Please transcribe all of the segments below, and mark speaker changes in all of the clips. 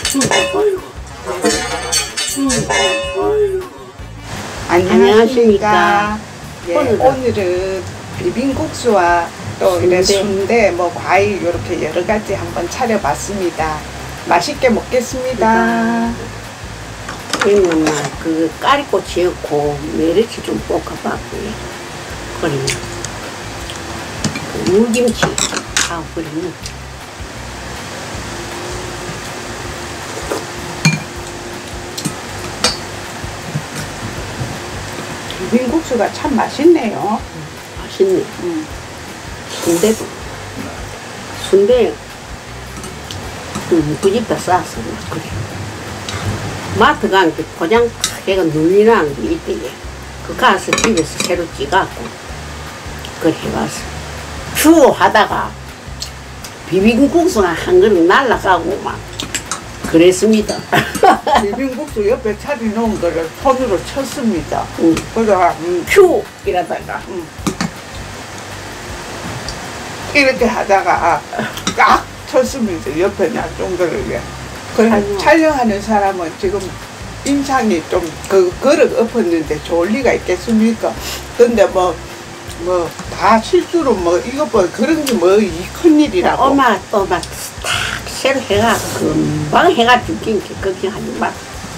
Speaker 1: 안녕하십니까. 예, 오늘은 비빔국수와 또 이래 순대, 뭐 과일 이렇게 여러 가지 한번 차려봤습니다. 맛있게 먹겠습니다.
Speaker 2: 그러면 그 까리꼬치 넣고 메리치 좀 볶아봤고요. 그러면 그 물김치 하고 그러면
Speaker 1: 비빔국수가 참 맛있네요.
Speaker 2: 맛있네. 순대도 순대 무집다 싸서 그래. 마트 가는 게 포장 걔가 눌리는 게 있대. 그 가서 집에서 새로 찌갖고 그래 해봤어. 추워하다가 비빔국수가 한 그릇 날라가고 막 그랬습니다.
Speaker 1: 비빔국수 옆에 차려놓은 거를 손으로 쳤습니다. 그러다가
Speaker 2: 큐 이러다가
Speaker 1: 이렇게 하다가 깍 쳤습니다. 옆에 놔둔 거를. 그래 촬영하는 사람은 지금 인상이 좀 그릇 엎었는데 좋을 리가 있겠습니까? 근데 뭐 다 실수로 뭐 이것보다 그런 게 뭐 이 큰일이라고.
Speaker 2: 엄마 또 막 탁 새로 해가 금방 해가 죽긴 게 걱정하지 마.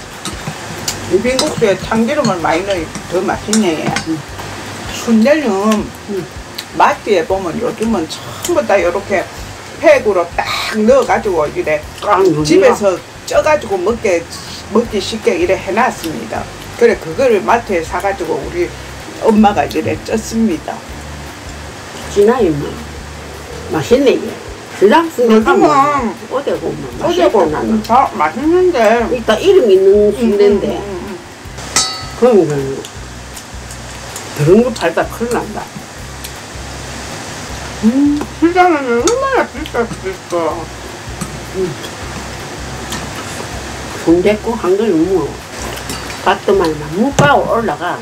Speaker 1: 비빔국수에 참기름을 많이 넣으면 더 맛있네. 순대는 마트에 보면 요즘은 전부 다 이렇게 팩으로 딱 넣어가지고 이래 집에서 쪄가지고 먹기 쉽게 이래 해놨습니다. 그래 그거를 마트에 사가지고 우리 엄마가 이래 쪘습니다.
Speaker 2: 지나이 뭐 맛있네 이게. 시장 순대가 어제고 맛있고 나는
Speaker 1: 다 맛있는데
Speaker 2: 일단 이름 있는 순대인데 그러면 그런 거 팔다 큰일 난다.
Speaker 1: 시장에는 얼마나 비쌌을까.
Speaker 2: 순댓국 한 그릇 뭐 밥도만 묵가고 올라가.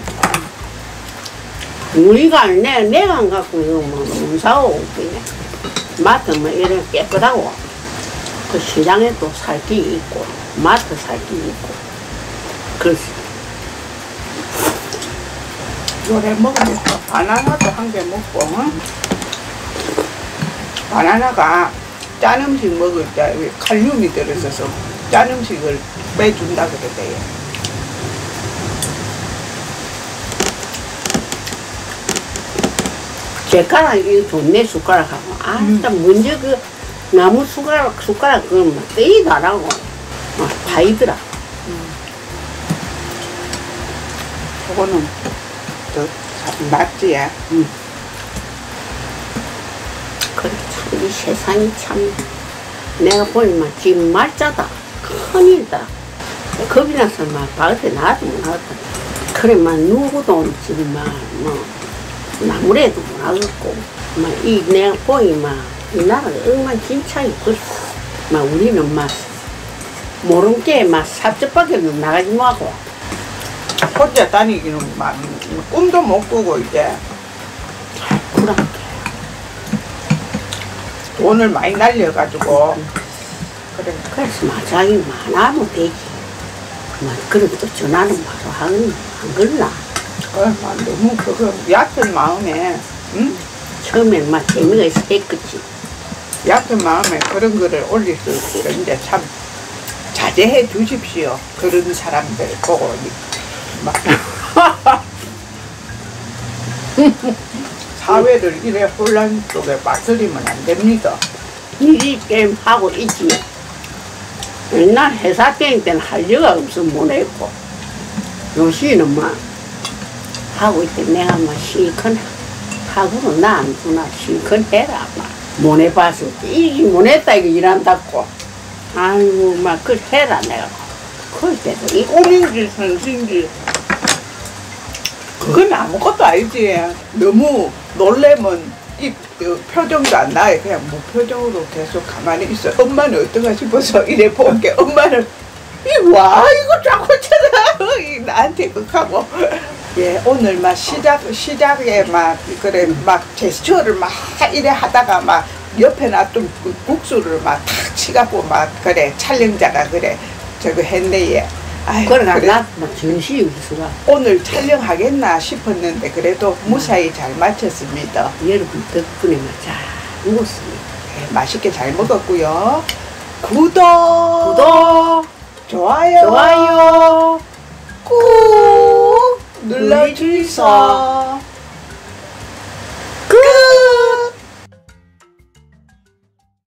Speaker 2: 우리가 내가 안 갖고 이거 뭐 사오고 그냥 마트 뭐 이런 깨끗하고 그 시장에 또 살기 있고 마트 살기 있고 그렇지.
Speaker 1: 요래 먹으면서 바나나도 한 개 먹고 바나나가 짠 음식 먹을 때 칼륨이 들어있어서 짠 음식을 빼준다 그러대요.
Speaker 2: 젓가락 이거 좋네 숟가락하고 일단 먼저 그 나무 숟가락 그건 막 떼이도 안 하고 막 파이더라.
Speaker 1: 저거는 더 낫지.
Speaker 2: 그래 참 이 세상이 참 내가 보니까 지금 말자다 큰일이다. 겁이 나서 막 밖에 나도 못 나갔다. 그래 막 누구도 지금 뭐 나무래도 못 나갔고 막 이 내가 보니 막 이 나라가 엉망진창이 그렇고 막 우리는 막 모른 게 막 삽접밖에는 나가지 못하고
Speaker 1: 혼자 다니기는 막 꿈도 못 꾸고 이제
Speaker 2: 그렇게
Speaker 1: 돈을 많이 날려가지고 그래.
Speaker 2: 그래서 마장이 많아도 되지. 그래도 또 전화는 바로 하는 안 걸라.
Speaker 1: 너무 그거 얕은 마음에
Speaker 2: 처음엔 막 재미가 있어 했겠지.
Speaker 1: 얕은 마음에 그런 거를 올릴 수 있는데 참 자제해 주십시오. 그런 사람들 보고 막 사회를 이래 혼란 속에 빠뜨리면 안 됩니다.
Speaker 2: 일이 게임 하고 있지. 옛날 회사 다닐 때는 할 여가 없어 못 했고 요시는 막 하고 있대. 내가 막 실컷 하고는 나 안 주나 실컷 해라 막 못 해봐서 이게 못 했다 이거 일한다고. 아이고 막 그걸 해라 내가. 그럴 때도 이
Speaker 1: 꿈인지 선신지 그건 아무것도 아니지. 너무 놀래면 이 표정도 안 나요. 그냥 무표정으로 계속 가만히 있어. 엄마는 어떤가 싶어서 이래 볼게. 엄마는 와 이거 자꾸 찾아 나한테 극하고. 예, 오늘 막 시작에 막 그래 막 제스처를 막 이래 하다가 막 옆에 놔둔 국수를 막 탁 치갖고 막 그래 촬영자가 그래 저거 했네. 아유,
Speaker 2: 그러니까
Speaker 1: 그래.
Speaker 2: 나막 정신이 없어가.
Speaker 1: 오늘 촬영하겠나 싶었는데 그래도 무사히 잘 마쳤습니다.
Speaker 2: 여러분 덕분에 잘 먹었습니다.
Speaker 1: 네, 맛있게 잘 먹었고요. 구독 좋아요
Speaker 2: 좋아요
Speaker 1: 꾹 눌러주세요.